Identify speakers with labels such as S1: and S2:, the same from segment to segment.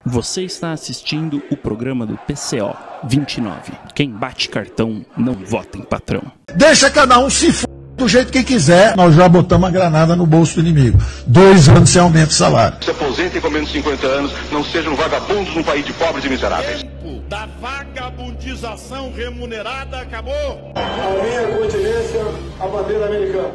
S1: Você está assistindo o programa do PCO 29. Quem bate cartão não vota em patrão.
S2: Deixa cada um se f*** do jeito que quiser. Nós já botamos a granada no bolso do inimigo. 2 anos sem aumento de salário.
S3: Se aposentem com menos de 50 anos, não sejam vagabundos num país de pobres e miseráveis.
S4: O tempo da vagabundização remunerada acabou.
S5: A minha continência, a bandeira americana.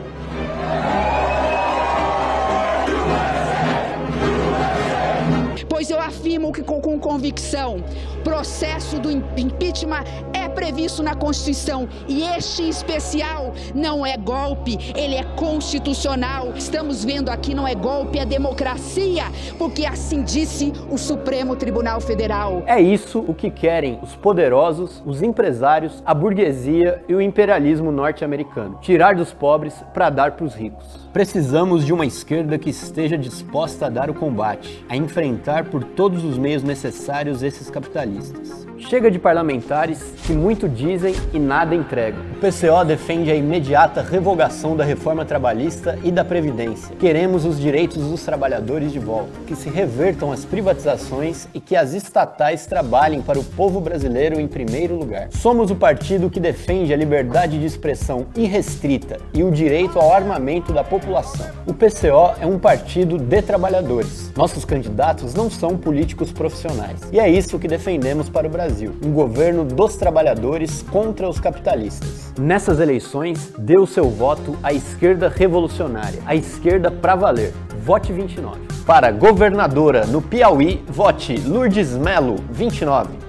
S6: Pois eu afirmo que com convicção, o processo do impeachment é previsto na Constituição e este em especial não é golpe, ele é constitucional. Estamos vendo aqui, não é golpe, é democracia, porque assim disse o Supremo Tribunal Federal.
S7: É isso o que querem os poderosos, os empresários, a burguesia e o imperialismo norte-americano. Tirar dos pobres para dar para os ricos. Precisamos de uma esquerda que esteja disposta a dar o combate, a enfrentar por todos os meios necessários esses capitalistas. Chega de parlamentares que muito dizem e nada entregam. O PCO defende a imediata revogação da reforma trabalhista e da Previdência. Queremos os direitos dos trabalhadores de volta, que se revertam as privatizações e que as estatais trabalhem para o povo brasileiro em primeiro lugar. Somos o partido que defende a liberdade de expressão irrestrita e o direito ao armamento da população. O PCO é um partido de trabalhadores. Nossos candidatos não são políticos profissionais. E é isso que defendemos para o Brasil. Um governo dos trabalhadores contra os capitalistas. Nessas eleições, dê o seu voto à esquerda revolucionária, à esquerda pra valer. Vote 29. Para governadora no Piauí, vote Lourdes Melo, 29.